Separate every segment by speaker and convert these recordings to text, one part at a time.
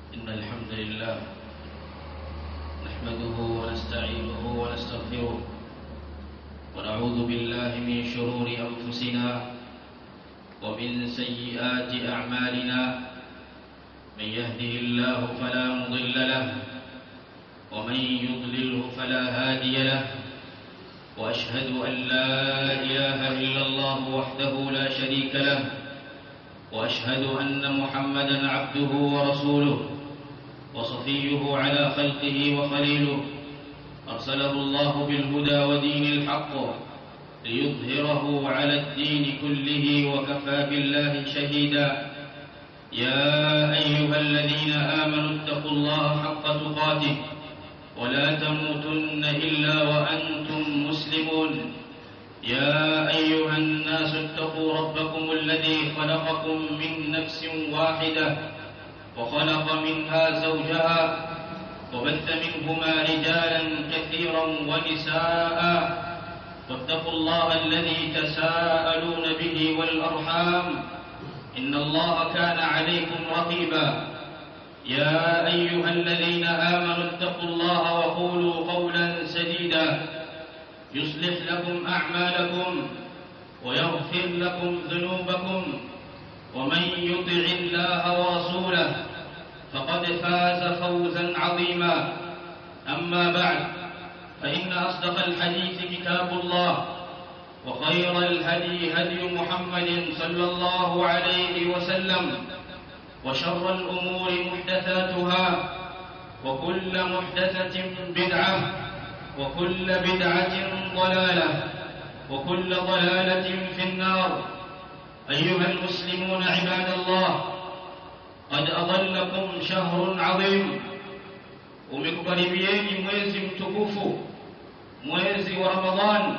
Speaker 1: إن الحمد لله نحمده ونستعينه ونستغفره ونعوذ بالله من شرور أنفسنا ومن سيئات أعمالنا. من يهده الله فلا مضل له ومن يضلله فلا هادي له. وأشهد أن لا إله إلا الله وحده لا شريك له. وأشهد أن محمدا عبده ورسوله وصفيه على خلقه وخليله. أرسله الله بالهدى ودين الحق ليظهره على الدين كله وكفى بالله شهيدا. يا أيها الذين آمنوا اتقوا الله حق تقاته ولا تموتن إلا وأنتم مسلمون. يا أيها الناس اتقوا ربكم الذي خلقكم من نفس واحدة وخلق منها زوجها وبث منهما رجالا كثيرا ونساء. واتقوا الله الذي تساءلون به والأرحام إن الله كان عليكم رقيبا. يا أيها الذين آمنوا اتقوا الله وقولوا قولا سديدا يصلح لكم أعمالكم ويغفر لكم ذنوبكم. ومن يطع الله ورسوله فقد فاز فوزا عظيما. أما بعد فإن أصدق الحديث كتاب الله وخير الهدي هدي محمد صلى الله عليه وسلم. وشر الأمور محدثاتها وكل محدثة بدعة وكل بدعة ضلالة وكل ضلالة في النار. أيها المسلمون عباد الله، قد أظلكم شهر عظيم. umekukaribieni mwezi mtukufu, mwezi wa Ramadhan,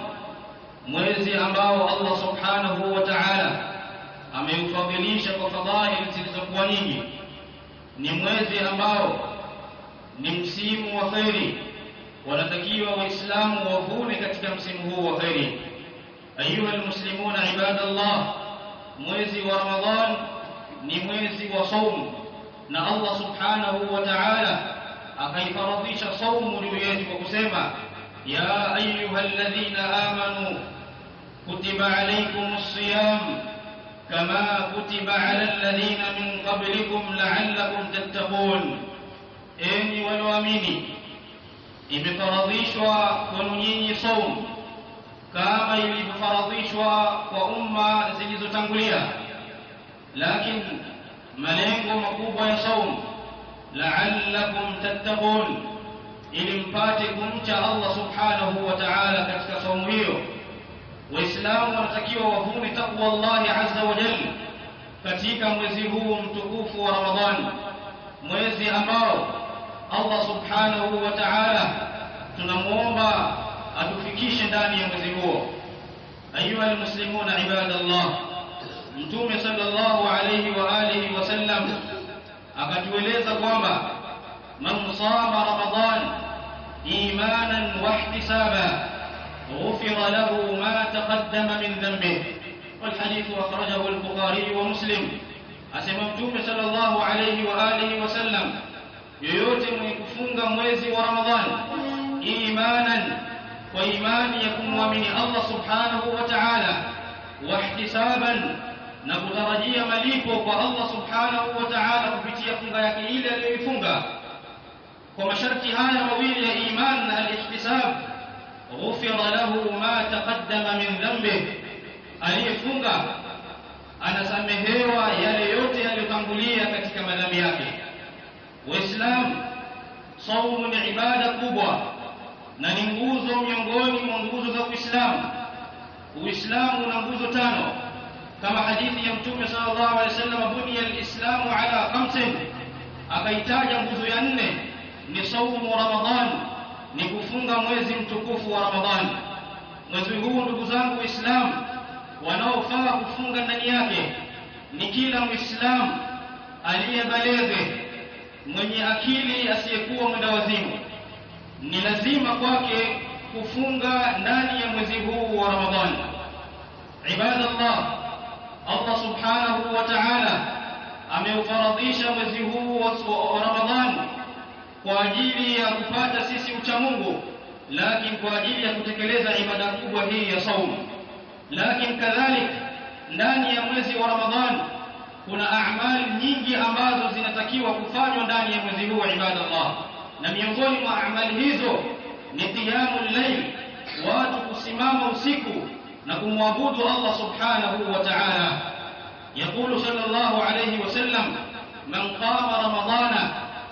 Speaker 1: mwezi ambao Allah subhanahu wa ta'ala ameufadhilisha kwa fadhaili zilizokuwa nyingi. Ni mwezi ambao ni msimu wa khairi, wanatakiwa waislamu wavune katika msimu huu wa khairi. Ayuha almuslimuna ibadallah, mwezi wa Ramadhan ni mwezi wa saum, na Allah subhanahu wa ta'ala akaifaradhisha saumu juu yetu kwa kusema ya ayyuhalladhina amanu kutiba alaykumus siyam kama kutiba ala alladhina min qablikum la'allakum tattaqun. Enyi walioamini, imefaradhishwa kwenu nyinyi saumu kama ilivyofaradhishwa kwa umma zilizotangulia, lakini malengo makubwa ya saumu la'allakum tattaqun, ili mpate kumcha Allah subhanahu wa ta'ala katika saumu hiyo. Waislamu wanatakiwa wavune taqwa Allah azza wa jalla katika mwezi huu mtukufu wa Ramadhan, mwezi ambao Allah subhanahu wa ta'ala tunamuomba atufikishe ndani ya mwezi huo. Ayuha almuslimuna ibadallah, Mtume sallallahu alayhi wa alihi wasallam akatueleza kwamba man sama Ramadhan imanan wa ihtisaba ghufira lahu ma taqaddama min dhanbihi. Wal hadith akhrajahu al-Bukhari wa Muslim. Asema Mtume sallallahu alayhi wa alihi wasallam, yoyote mwenye kufunga mwezi wa Ramadhan imanan, kwa imani ya kumwamini Allah subhanahu wa ta'ala, wa ihtisaban, na kutarajia malipo kwa Allah subhanahu wa ta'ala kupitia funga yake ile aliyoifunga, kwa masharti haya mawili ya iman na al-ihtisab, ghufira lahu ma taqaddama min dhanbihi, aliyefunga anasamehewa yale yote yaliyotangulia katika madhambi yake. Waislamu, saumu ni ibada kubwa na ni nguzo miongoni mwa nguzo za Uislamu. Uislamu una nguzo 5 kama hadithi ya Mtume sallallahu alaihi wasallam, buniya al-islamu ala 5, akaitaja nguzo ya 4 ni saumu Ramadhan, ni kufunga mwezi mtukufu wa Ramadhan. Mwezi huu ndugu zangu Waislamu, wanaofaa kufunga ndani yake ni kila Muislamu aliyebaleghe, mwenye akili, asiyekuwa mwendawazimu. Ni lazima kwake kufunga ndani ya mwezi huu wa Ramadhan. Ibadallah, Allah subhanahu wa ta'ala ameufaradhisha mwezi huu wa Ramadhani kwa ajili ya kupata sisi ucha Mungu, lakini kwa ajili ya kutekeleza ibada kubwa hii ya saumu. Lakini kadhalika ndani ya mwezi wa Ramadhani kuna amali nyingi ambazo zinatakiwa kufanywa ndani ya mwezi huu wa ibadallah, na miongoni mwa amali hizo ni qiyamul layl, watu kusimama usiku na kumwabudu Allah subhanahu wa ta'ala. Yaqulu sallallahu alayhi wasallam, man qama ramadana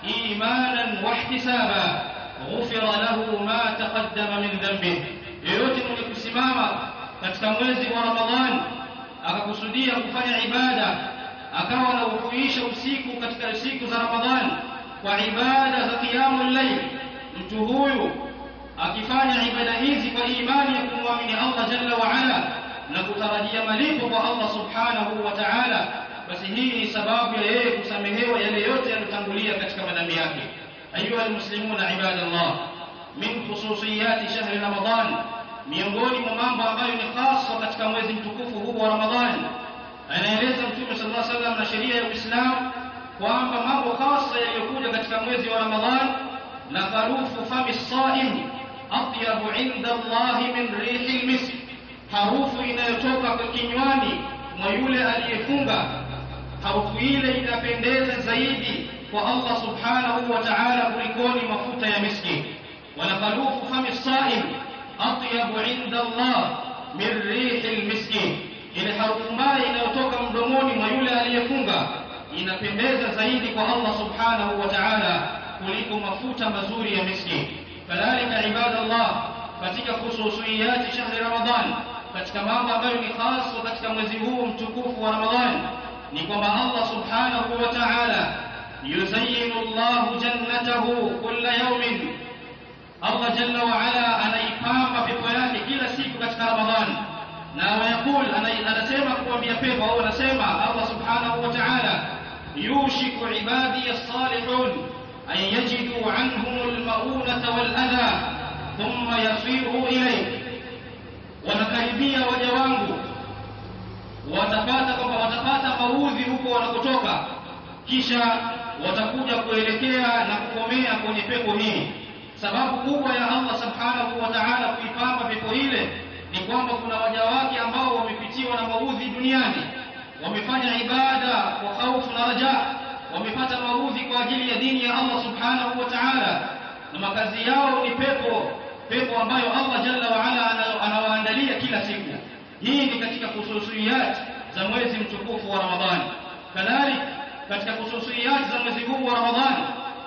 Speaker 1: imanan wa ihtisaba ghufira lahu ma taqaddama min dhanbihi, yote mwenye kusimama katika mwezi wa Ramadhani akakusudia kufanya ibada, akawa anauhuisha usiku katika siku za Ramadhani kwa ibada za qiyamul layl, mtu huyu akifanya ibada hizi kwa imani ya kumwamini Allah jalla wa ala na kutarajia malipo kwa Allah subhanahu wa ta'ala, basi hii ni sababu ya yeye kusamehewa yale yote yaliyotangulia katika madhambi yake. Ayuha almuslimuna ibadallah, min khususiyati shahri Ramadan, miongoni mwa mambo ambayo ni hasa katika mwezi mtukufu huu wa Ramadhani, anaeleza Mtume sallallahu alaihi wasallam na sheria ya Uislamu kwamba mambo hasa yaliyokuja katika mwezi wa Ramadhani, na harufu fami saim atyabu inda Allah min rihil misk, harufu inayotoka kwa kinywani mwa yule aliyefunga, harufu ile inapendeza zaidi kwa Allah subhanahu wa ta'ala kulikoni mafuta ya miski. Wala harufu fami saim atyabu inda Allah min rihil miski, ile harufu mbaya inayotoka mdomoni mwa yule aliyefunga inapendeza zaidi kwa Allah subhanahu wa ta'ala kuliko mafuta mazuri ya miski. Kadhalika ibadallah, katika khususiyati shahri Ramadhan, katika mambo ambayo ni hasa katika mwezi huu mtukufu wa Ramadhan, ni kwamba Allah subhanahu wa ta'ala yuzayyinu Allahu jannatahu kulla yawmin, Allah jalla wa ala anaipamba pepo yake kila siku katika Ramadhan. Na wayakul, anasema kuambia pepo, au anasema Allah subhanahu wa ta'ala, yushiku ibadi as-salihun an yajidu anhum al-ma'unata wal-adha thumma yasiru ilayhi, wanakaribia waja wangu watapata maudhi huko wanakotoka, kisha watakuja kuelekea na kukomea kwenye pepo hii. Sababu kubwa ya Allah subhanahu wa ta'ala kuipamba pepo ile ni kwamba kuna waja wake ambao wamepitiwa na maudhi duniani, wamefanya ibada kwa hofu na raja, wamepata maudhi kwa ajili ya dini ya Allah subhanahu wa ta'ala, na makazi yao ni pepo ambayo Allah jalla wa ala anawaandalia kila siku. Hii ni katika khususiyat za mwezi mtukufu wa Ramadhani. Kadhalika katika khususiyat za mwezi huu wa Ramadhani,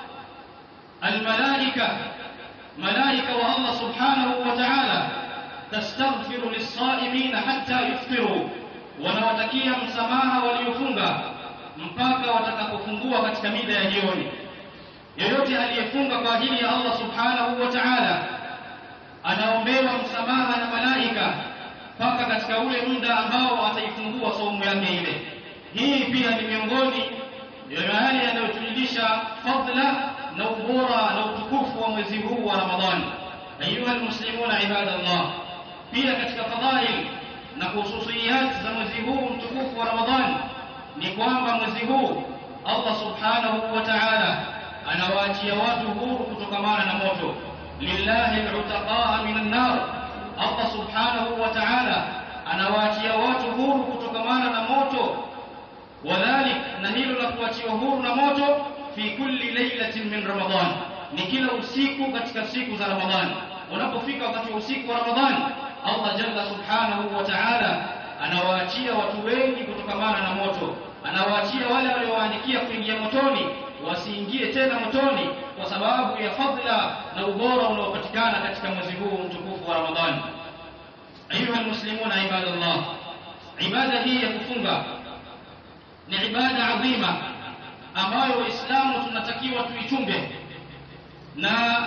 Speaker 1: malaika wa Allah subhanahu wa ta'ala tastaghfiru lis-sa'imin hatta yuftiru, wanawatakia msamaha waliofunga mpaka watakapofungua katika mida ya jioni. Yeyote aliyefunga kwa ajili ya Allah subhanahu wa ta'ala anaombewa msamaha na malaika mpaka katika ule muda ambao ataifungua saumu yake ile. Hii pia ni miongoni ya yale yanayotujulisha fadla na ubora na utukufu wa mwezi huu wa Ramadhani. Ayuha almuslimuna ibadallah, pia katika fadhail na khususiyat za mwezi huu mtukufu wa Ramadhani ni kwamba mwezi huu Allah subhanahu wa ta'ala anawaachia watu huru kutokamana na moto. Lillahi al-utaqaa minan nar, Allah subhanahu wa ta'ala anawaachia watu huru kutokamana na moto. Wadhalik, na hilo la kuachiwa huru na moto, fi kulli laylatin min Ramadhan, ni kila usiku katika siku za Ramadhani. Unapofika wakati wa usiku wa Ramadhani, Allah jalla subhanahu wa ta'ala anawaachia watu wengi kutokamana na moto, anawaachia wale waliowaandikia kuingia motoni wasiingie tena motoni, kwa sababu ya fadhila na ubora unaopatikana katika mwezi huu mtukufu wa Ramadhani. Ayuha almuslimuna ibadallah, ibada hii ya kufunga ni ibada adhima ambayo Waislamu tunatakiwa tuichunge, na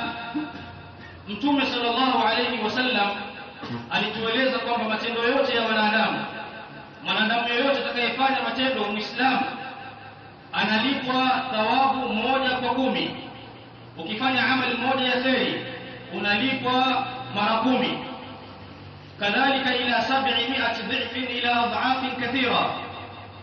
Speaker 1: Mtume sallallahu alayhi wasallam alitueleza kwamba matendo yote ya mwanadamu yoyote atakayefanya matendo Muislamu analipwa thawabu 1 kwa 10. Ukifanya amali moja ya kheri unalipwa mara 10. Kadhalika ila 700 dhifin ila adhafin kathira,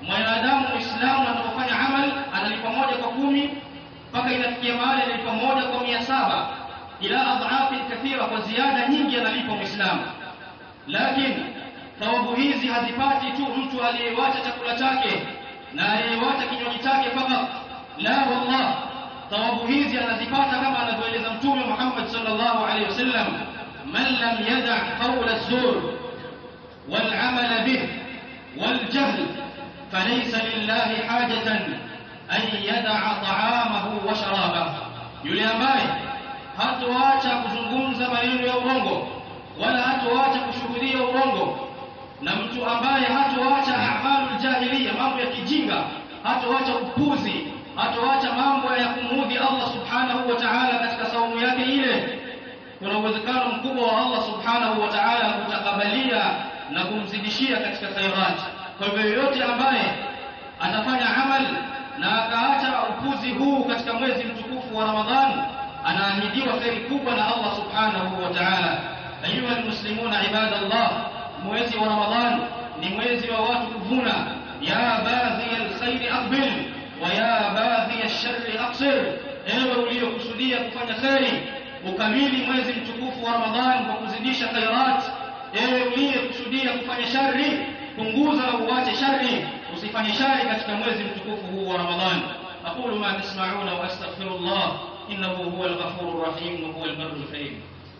Speaker 1: mwanadamu Muislamu anapofanya amal analipa 1 kwa 10 mpaka inafikia mahali analipa 1 kwa 700 ila adhafi kathira, kwa ziada nyingi analipa Muislamu. Lakini thawabu hizi hazipati tu mtu aliyewacha chakula chake na aliyewacha kinywaji chake fakat, la wallah, thawabu hizi anazipata kama anavyoeleza Mtume Muhammad sallallahu alaihi wasallam, man lam yada' qawla az-zur wal 'amala bih wal jahl falaysa lillahi hajatan an yada'a ta'amahu wa sharabahu, yule ambaye hatoacha kuzungumza maneno ya urongo wala hatoacha kushuhudia urongo, na mtu ambaye hatoacha a'malul jahiliya, mambo ya kijinga, hatoacha upuzi, hatoacha mambo ya kumuudhi Allah subhanahu wa ta'ala katika saumu yake ile, kuna uwezekano mkubwa wa Allah subhanahu wa ta'ala kutakabalia na kumzidishia katika khairat. Kwa hivyo yote ambaye atafanya amal na akaacha upuzi huu katika mwezi mtukufu wa Ramadhani, anaahidiwa khairi kubwa na Allah subhanahu wa ta'ala. Ayuha almuslimuna ibadallah, mwezi wa Ramadhani ni mwezi wa watu kuvuna. Ya baghi alkhairi aqbil wa ya baghi alsharri aqsir, ewe uliokusudia kufanya khairi ukamili mwezi mtukufu wa Ramadhani kwa kuzidisha khairat. Ewe uliyekusudia kufanya shari, punguza na uache shari, usifanye shari katika mwezi mtukufu huu wa Ramadhani. aqulu ma tasma'una wa astaghfirullah innahu huwal ghafurur rahim wa huwal barrul karim.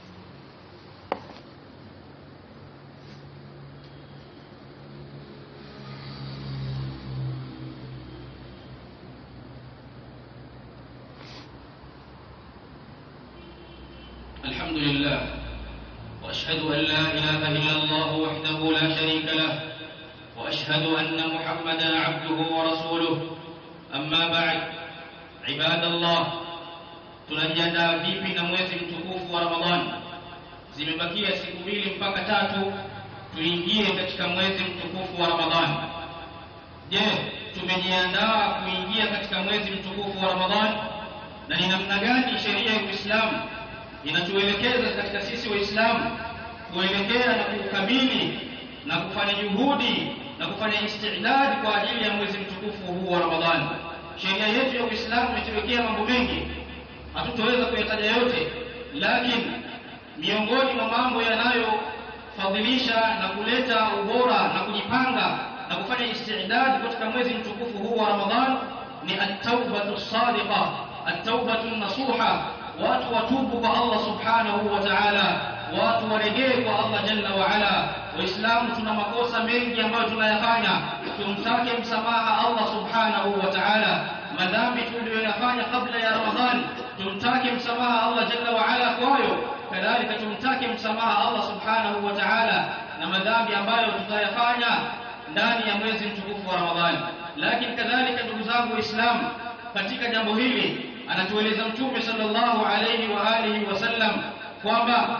Speaker 1: الحمد لله وأشهد أن لا إله إلا الله وحده لا شريك له وأشهد أن محمدا عبده ورسوله. أما بعد، عباد الله، tunajiandaa vipi na mwezi mtukufu wa Ramadhani? Zimebakia siku 2 mpaka 3 tuingie katika mwezi mtukufu wa Ramadhani. Je, tumejiandaa kuingia katika mwezi mtukufu wa Ramadhani? Na ni namna gani sheria ya Uislamu inatuelekeza katika sisi Waislamu kuelekea na kukabili na kufanya juhudi na kufanya istidad kwa ajili ya mwezi mtukufu huu wa Ramadhani? Sheria yetu ya Uislamu imetuwekea mambo mengi, hatutoweza kuyataja yote, lakini miongoni mwa mambo yanayofadhilisha na kuleta ubora na kujipanga na kufanya istidad katika mwezi mtukufu huu wa Ramadhani ni at-taubatu as-sadiqa, at-taubatu an-nasuha. Watu watubu kwa Allah subhanahu wa ta'ala, watu warejee kwa Allah jalla wa ala. Waislamu tuna makosa mengi ambayo tunayafanya, tumtake msamaha Allah subhanahu wa ta'ala. Madhambi tuliyoyafanya kabla ya Ramadhani tumtake msamaha Allah jalla wa ala kwayo, kadhalika tumtake msamaha Allah subhanahu wa ta'ala na madhambi ambayo tutayafanya ndani ya mwezi mtukufu wa Ramadhani. Lakini kadhalika, ndugu zangu Waislamu, katika jambo hili anatueleza Mtume sallallahu alayhi wa alihi wasallam kwamba,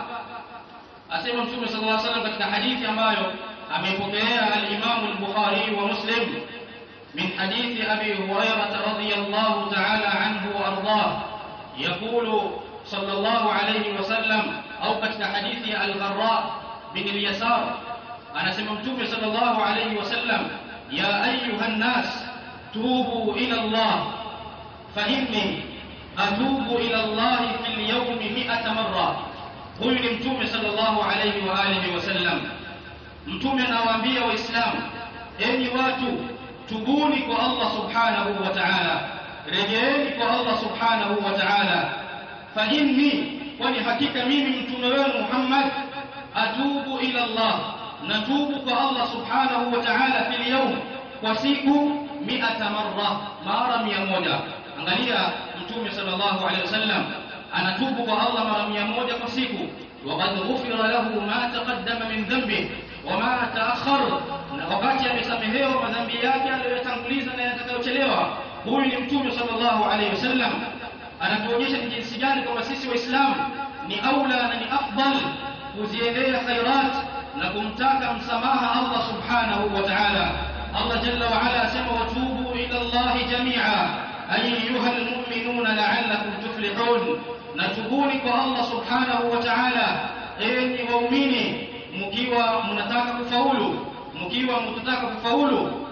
Speaker 1: asema Mtume sallallahu alayhi wasallam katika hadithi ambayo amepokea al-Imam al-Bukhari wa Muslim min hadithi Abi Hurairah radhiyallahu ta'ala anhu wa ardhah, yaqulu sallallahu alayhi wasallam, au katika hadithi al-Gharra bin al-Yasar, anasema Mtume sallallahu alayhi wasallam, ya ayuha an-nas tubu ila Allah fa inni atubu ila Allah fil yawmi 100 marra. Huyu ni Mtume sallallahu alayhi wa alihi wasallam. Mtume anawaambia Waislamu, enyi watu, tubuni kwa Allah subhanahu wa ta'ala, rejeeni kwa Allah subhanahu wa ta'ala. Fa inni, kwani hakika mimi mtume wenu Muhammad, atubu ila Allah, natubu kwa Allah subhanahu wa ta'ala fil yawm, kwa siku 100 marra, mara 100. Angalia, Mtume sallallahu alayhi wasallam anatubu kwa Allah mara 100 kwa siku. Waqad ghufira lahu ma taqaddama min dhanbi wa ma ta'akhkhar, na wakati amesamehewa madhambi yake aliyotanguliza na yatakayochelewa. Huyu ni Mtume sallallahu alayhi wasallam anatuonyesha ni jinsi gani kwamba sisi Waislamu ni aula na ni afdal kuziendea khairat na kumtaka msamaha Allah subhanahu wa ta'ala. Allah jalla wa ala asema, watubu ila Allah jami'a أيها المؤمنون لعلكم تفلحون. نتوبوني الله سبحانه وتعالى enyi waumini, mkiwa mnataka kufaulu, mkiwa mtataka kufaulu,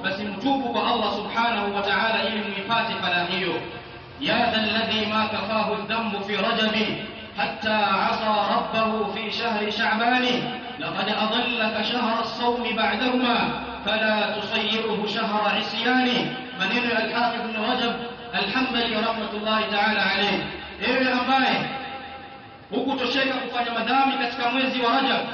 Speaker 1: basi mtubu kwa Allah subhanahu wa ta'ala ili muipate fala hiyo. Ya alladhi ma kafahu adh-dhanbu fi rajabi hatta 'asa rabbahu fi shahri sha'bani laqad adallaka shahra as-sawm ba'dahuma fala tusayyiruhu shahra 'isyani. Maneno al-Hafidh Ibn Rajab al-Hanbali rahmatullahi ta'ala alayhi. Ewe ambaye hukutosheka kufanya madhambi katika mwezi wa Rajab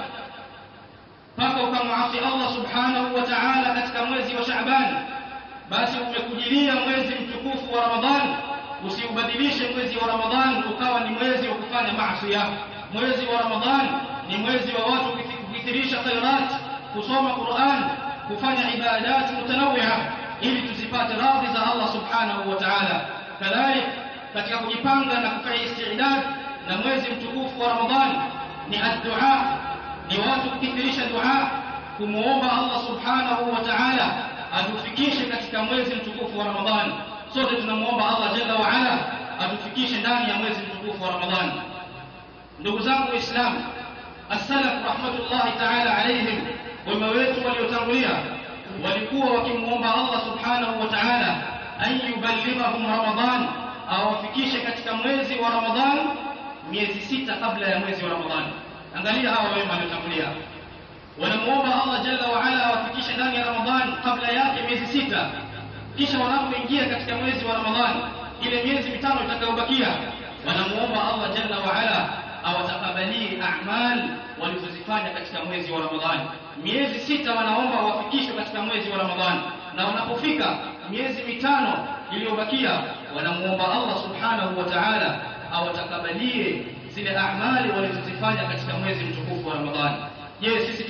Speaker 1: mpaka ukamwasi Allah subhanahu wa ta'ala katika mwezi wa Shaaban, basi umekujilia mwezi mtukufu wa Ramadhan. Usiubadilishe mwezi wa Ramadhan ukawa ni mwezi wa kufanya maasi. Mwezi wa Ramadhan ni mwezi wa watu kukithirisha khairat, kusoma Qur'an, kufanya ibadat mutanawwi'a ili tuzipate radhi za Allah subhanahu wa ta'ala. Kadhalika katika kujipanga na kufanya istidad na mwezi mtukufu wa Ramadhan ni ad-du'a, ni watu kukithirisha dua, kumuomba Allah subhanahu wa ta'ala atufikishe katika mwezi mtukufu wa Ramadhan. Sote tunamuomba Allah jalla wa ala atufikishe ndani ya mwezi mtukufu wa Ramadhan. Ndugu zangu Waislamu, as-salaf rahmatullahi ta'ala alayhim, wema wetu waliotangulia walikuwa wakimuomba Allah subhanahu wa ta'ala an yuballighahum Ramadhan, awafikishe katika mwezi wa Ramadhan miezi 6 kabla ya mwezi wa Ramadhan. Angalia hawa wema waliotangulia, wanamuomba Allah jalla wa ala awafikishe ndani ya Ramadhan kabla yake miezi 6, kisha wanapoingia katika mwezi wa Ramadhan, ile miezi 5 itakayobakia, wanamuomba Allah jalla wa ala awatakabalie a'mal walizozifanya katika mwezi wa Ramadhan. Miezi 6 wanaomba wafikishwe katika mwezi wa Ramadhan, na wanapofika miezi 5 iliyobakia, wanamuomba Allah subhanahu wa ta'ala awatakabalie zile a'mali walizozifanya katika mwezi mtukufu wa Ramadhan. Je, sisi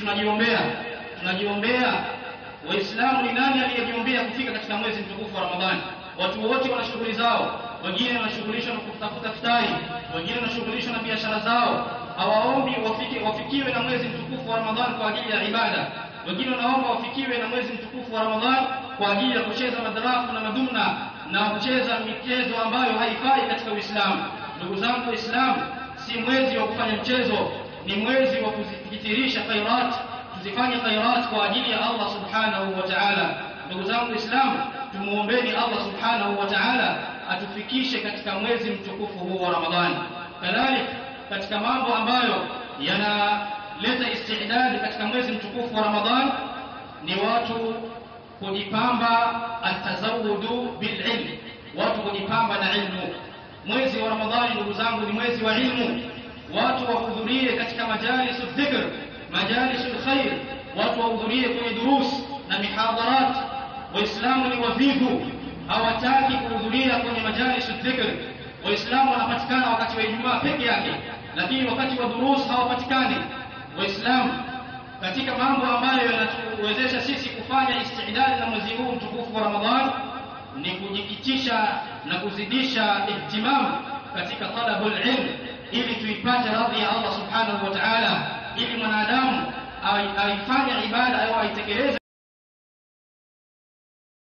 Speaker 1: tunajiombea? Waislamu ni nani aliyejiombea kufika katika mwezi mtukufu wa Ramadhan? Watu wote wana shughuli zao, wengine wanashughulishwa na kutafuta futari, wengine wanashughulishwa na biashara zao, hawaombi wafikiwe na mwezi mtukufu wa Ramadhan kwa ajili ya ibada. Wengine wanaomba wafikiwe na mwezi mtukufu wa Ramadhan kwa ajili ya kucheza madrafu na madumna na kucheza michezo ambayo haifai katika Uislamu. Ndugu zangu Waislamu, si mwezi wa kufanya mchezo, ni mwezi wa kuzikithirisha khairat, tuzifanye khairat kwa ajili ya Allah subhanahu wa ta'ala. Ndugu zangu Waislamu, tumuombeeni Allah subhanahu wa ta'ala atufikishe katika mwezi mtukufu huu wa Ramadhani. Kadhalika katika mambo ambayo yanaleta istidad katika mwezi mtukufu wa Ramadhani ni watu kujipamba, atazawudu bililm, watu kujipamba na ilmu. Mwezi wa Ramadhani ndugu zangu ni mwezi wa ilmu. Watu wahudhurie katika majalisu dhikr, majalisul khair, watu wahudhurie kwenye durus na mihadharat. Waislamu ni wavivu, hawataki kuhudhuria kwenye majalisu dhikr. Waislamu wanapatikana wakati wa Ijumaa peke yake, lakini wakati wa durus hawapatikani. Waislamu, katika mambo ambayo yanatuwezesha sisi kufanya istidad na mwezi huu mtukufu wa Ramadhani ni kujikitisha na kuzidisha ihtimam katika talabul ilm, ili tuipate radhi ya Allah subhanahu wa ta'ala, ili mwanadamu aifanye ibada au aitekeleze